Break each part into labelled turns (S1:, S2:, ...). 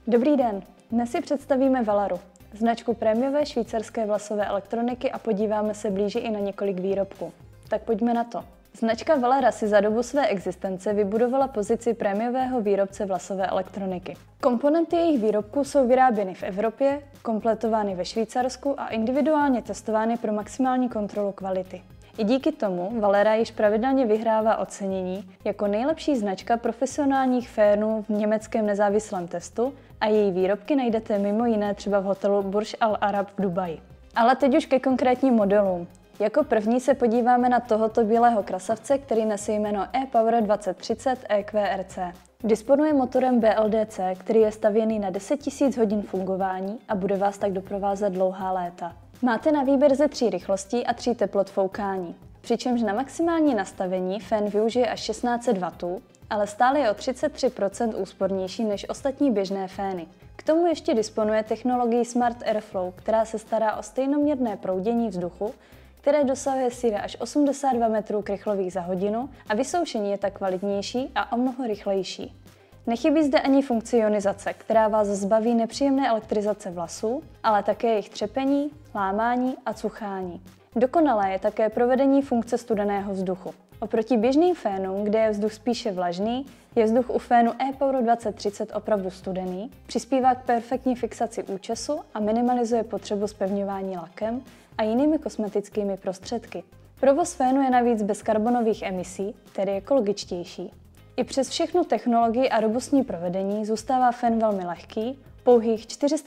S1: Dobrý den, dnes si představíme Valeru, značku prémiové švýcarské vlasové elektroniky a podíváme se blíže i na několik výrobků. Tak pojďme na to. Značka Valera si za dobu své existence vybudovala pozici prémiového výrobce vlasové elektroniky. Komponenty jejich výrobků jsou vyráběny v Evropě, kompletovány ve Švýcarsku a individuálně testovány pro maximální kontrolu kvality. I díky tomu Valera již pravidelně vyhrává ocenění jako nejlepší značka profesionálních fénů v německém nezávislém testu a její výrobky najdete mimo jiné třeba v hotelu Burj Al Arab v Dubaji. Ale teď už ke konkrétním modelům. Jako první se podíváme na tohoto bílého krasavce, který nese jméno ePower 2030 EQRC. Disponuje motorem BLDC, který je stavěný na 10 000 hodin fungování a bude vás tak doprovázet dlouhá léta. Máte na výběr ze 3 rychlostí a 3 teplot foukání. Přičemž na maximální nastavení fén využije až 1600 W, ale stále je o 33% úspornější než ostatní běžné fény. K tomu ještě disponuje technologií Smart Airflow, která se stará o stejnoměrné proudění vzduchu, které dosahuje síly až 82 metrů krychlových za hodinu a vysoušení je tak kvalitnější a o mnoho rychlejší. Nechybí zde ani funkce ionizace, která vás zbaví nepříjemné elektrizace vlasů, ale také jejich třepení, lámání a cuchání. Dokonalé je také provedení funkce studeného vzduchu. Oproti běžným fénům, kde je vzduch spíše vlažný, je vzduch u fénu ePower 2030 opravdu studený, přispívá k perfektní fixaci účesu a minimalizuje potřebu zpevňování lakem a jinými kosmetickými prostředky. Provoz fénu je navíc bez karbonových emisí, tedy ekologičtější. I přes všechnu technologii a robustní provedení zůstává fén velmi lehký, pouhých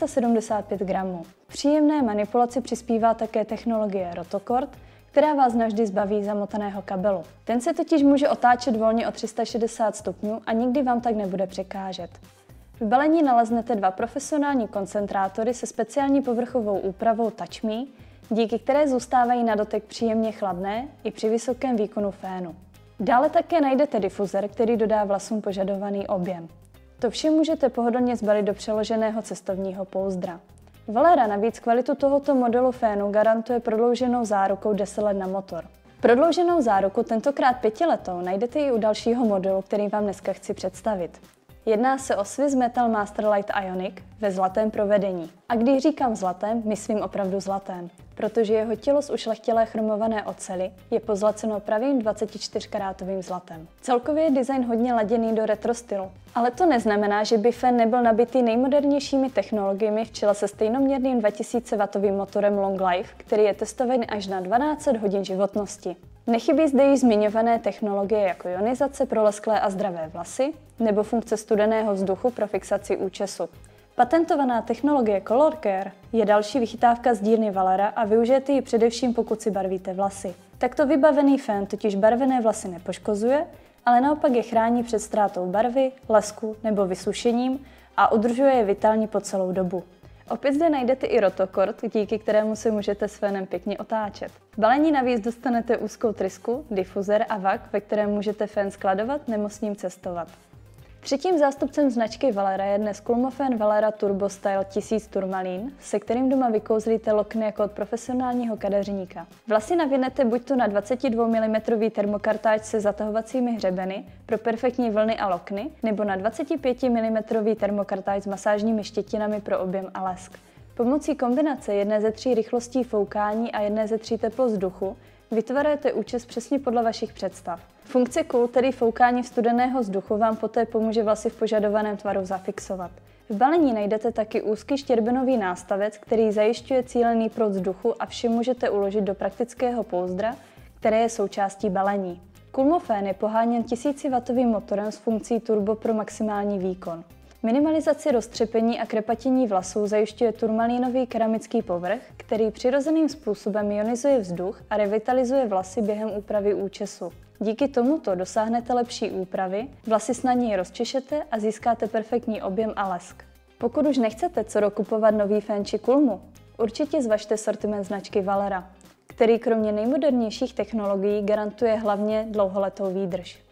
S1: 475 gramů. Příjemné manipulaci přispívá také technologie Rotocord, která vás navždy zbaví zamotaného kabelu. Ten se totiž může otáčet volně o 360 stupňů a nikdy vám tak nebude překážet. V balení naleznete 2 profesionální koncentrátory se speciální povrchovou úpravou TouchMe, díky které zůstávají na dotek příjemně chladné i při vysokém výkonu fénu. Dále také najdete difuzor, který dodá vlasům požadovaný objem. To vše můžete pohodlně zbalit do přeloženého cestovního pouzdra. Valera navíc kvalitu tohoto modelu fénu garantuje prodlouženou zárukou 10 let na motor. Prodlouženou záruku, tentokrát 5letou, najdete i u dalšího modelu, který vám dneska chci představit. Jedná se o Swiss Metal Master Light Ionic ve zlatém provedení. A když říkám zlatém, myslím opravdu zlatém, protože jeho tělo z ušlechtilé chromované oceli je pozlaceno pravým 24karátovým zlatem. Celkově je design hodně laděný do retro stylu. Ale to neznamená, že by fén nebyl nabitý nejmodernějšími technologiemi v čele se stejnoměrným 2000W motorem Long Life, který je testovaný až na 1200 hodin životnosti. Nechybí zde již zmiňované technologie jako ionizace pro lesklé a zdravé vlasy nebo funkce studeného vzduchu pro fixaci účesu. Patentovaná technologie Color Care je další vychytávka z dílny Valera a využijete ji především, pokud si barvíte vlasy. Takto vybavený fén totiž barvené vlasy nepoškozuje, ale naopak je chrání před ztrátou barvy, lesku nebo vysušením a udržuje je vitální po celou dobu. Opět zde najdete i Rotocord, díky kterému se můžete s fénem pěkně otáčet. V balení navíc dostanete úzkou trysku, difuzor a vak, ve kterém můžete fén skladovat nebo s ním cestovat. Třetím zástupcem značky Valera je dnes Kulmofén Valera Turbo Style 1000 Turmalin, se kterým doma vykouzlíte lokny jako od profesionálního kadeřníka. Vlasy navinete buďto na 22 mm termokartáč se zatahovacími hřebeny pro perfektní vlny a lokny, nebo na 25 mm termokartáč s masážními štětinami pro objem a lesk. Pomocí kombinace jedné ze 3 rychlostí foukání a jedné ze 3 teplot vzduchu vytvarujete účes přesně podle vašich představ. Funkce Cool, tedy foukání studeného vzduchu, vám poté pomůže vlasy v požadovaném tvaru zafixovat. V balení najdete taky úzký štěrbenový nástavec, který zajišťuje cílený proud vzduchu a vše můžete uložit do praktického pouzdra, které je součástí balení. Kulmofén je poháněn 1000W motorem s funkcí turbo pro maximální výkon. Minimalizaci roztřepení a krepatění vlasů zajišťuje turmalínový keramický povrch, který přirozeným způsobem ionizuje vzduch a revitalizuje vlasy během úpravy účesu. Díky tomuto dosáhnete lepší úpravy, vlasy snadněji rozčešete a získáte perfektní objem a lesk. Pokud už nechcete co rok kupovat nový fén či kulmu, určitě zvažte sortiment značky Valera, který kromě nejmodernějších technologií garantuje hlavně dlouholetou výdrž.